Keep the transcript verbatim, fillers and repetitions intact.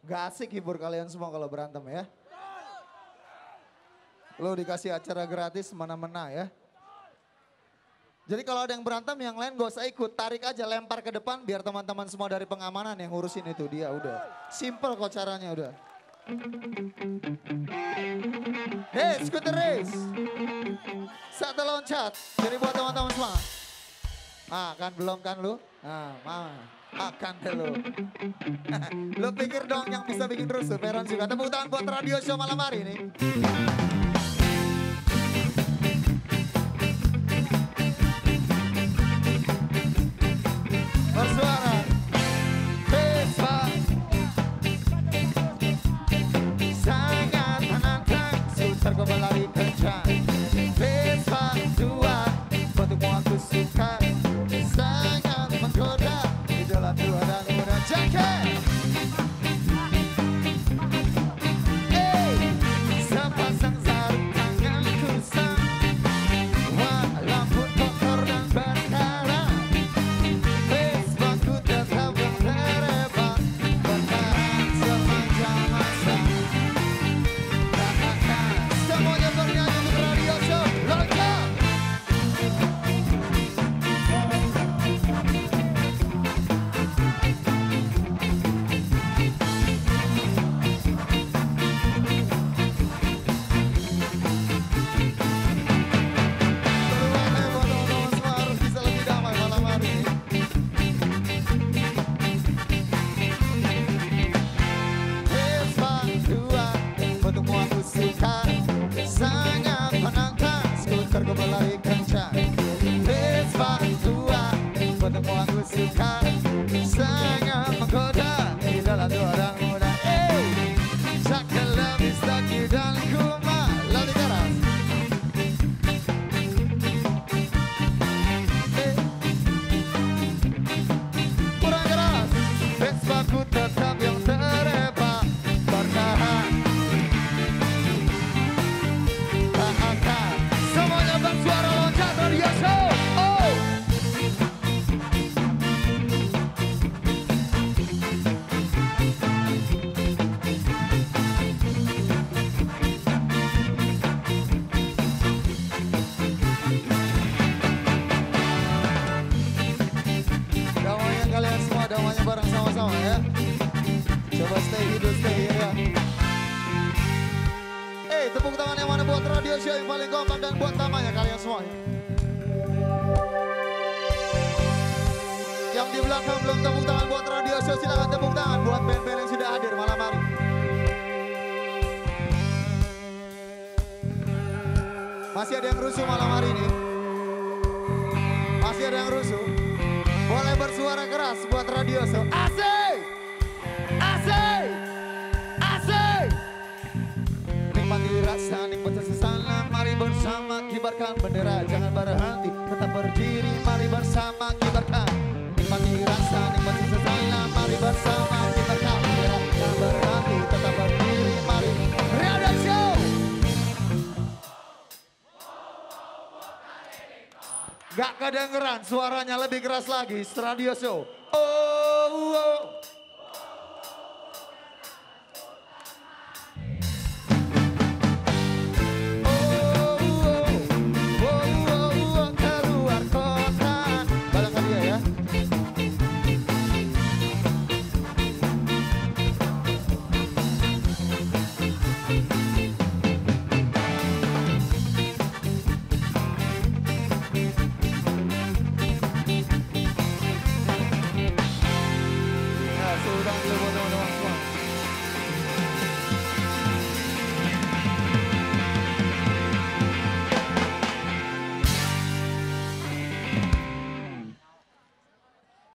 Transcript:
Gak asik hibur kalian semua kalau berantem ya. Lo dikasih acara gratis mana-mana ya. Jadi kalau ada yang berantem yang lain gak usah ikut. Tarik aja lempar ke depan biar teman-teman semua dari pengamanan yang ngurusin itu dia udah. Simple kok caranya udah. Hey skuter race. Satu loncat. Jadi buat teman-teman semua. Ah kan belum kan lu? Nah mama. Akan deh lu. Lu pikir dong yang bisa bikin rusuh. Peron juga. Tepuk tangan buat radio show malam hari ini. Bersuara. Vespa. Sangat menantang. Skuter gue berlari kencang. Vespa dua. Bentukmu aku suka. Sangat menggoda. Idola tua dan muda jaket. Hey, sepasang sarung tangan kusam. Walaupun kotor dan berkarat. Vespaku tetap yang terebak. Bertahan sepanjang masa. Semuanya bernyanyi untuk radio show. Loncat. Sangat menantang, skuter gue berlari kencang. Vespa tua, bentukmu aku suka. Sangat menggoda, idola tua orang muda. Hey, cakep lebih staki dan kuma. Lalu keras. Hey, kurang keras. Vespa ku tetap yang terebak. Bertahan. Semuanya bersuara loncat radio show. Oh. Damainya kalian semua, damainya bareng sama-sama ya. Coba stay hidup, stay here ya. Eh, tepuk tangan yang mana buat radio show yang paling kompak dan buat namanya kalian semua. Yang di belakang belum tepuk tangan buat radio show, silakan tepuk tangan buat band-band yang sudah hadir malam hari. Masih ada yang rusuh malam hari ini? Masih ada yang rusuh? Boleh bersuara keras buat radio show. Asik! Asik! Asik! Nikmati rasa, nikmati sesana. Mari bersama kibarkan bendera. Jangan berhenti, tetap berdiri. Mari bersama kibarkan. Nikmati rasa, nikmati sesana. Mari bersama kibarkan bendera. Jangan berhenti, tetap berdiri. Mari radio show. Gak kedengeran, suaranya lebih keras lagi. Radio show. Oh, oh.